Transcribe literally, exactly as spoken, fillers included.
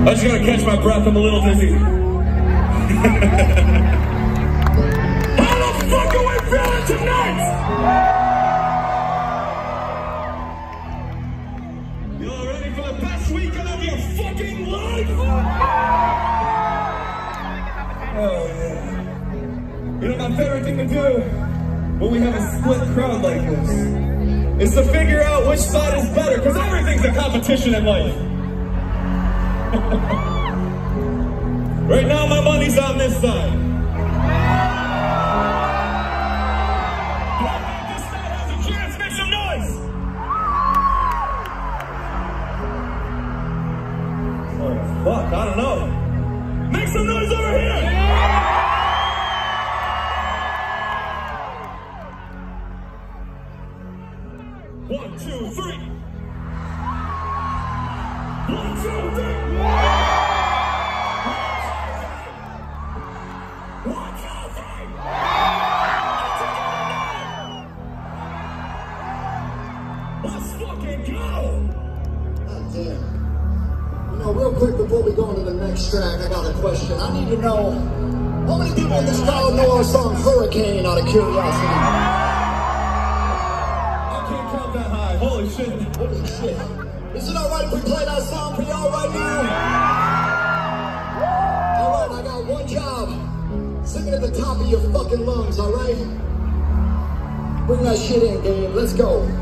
I just gotta catch my breath, I'm a little dizzy. How the fuck are we feeling tonight? Y'all ready for the best weekend of your fucking life? Oh yeah. You know my favorite thing to do when we have a split crowd like this is to figure out which side is better, because everything's a competition in life. Right now, my money's on this side. Do I think this side has a chance? Make some noise! Oh, fuck, I don't know. Make some noise over here! One, two, three! One, two, three! Let's fucking go! God damn. You know, real quick before we go into the next track, I got a question. I need to know, how many people in this crowd know our song Hurricane out of curiosity? I can't count that high. Holy shit. Holy shit. Is it alright if we play that song for y'all right now? Alright, I got one job. Sing it at the top of your fucking lungs, alright? Bring that shit in, game. Let's go.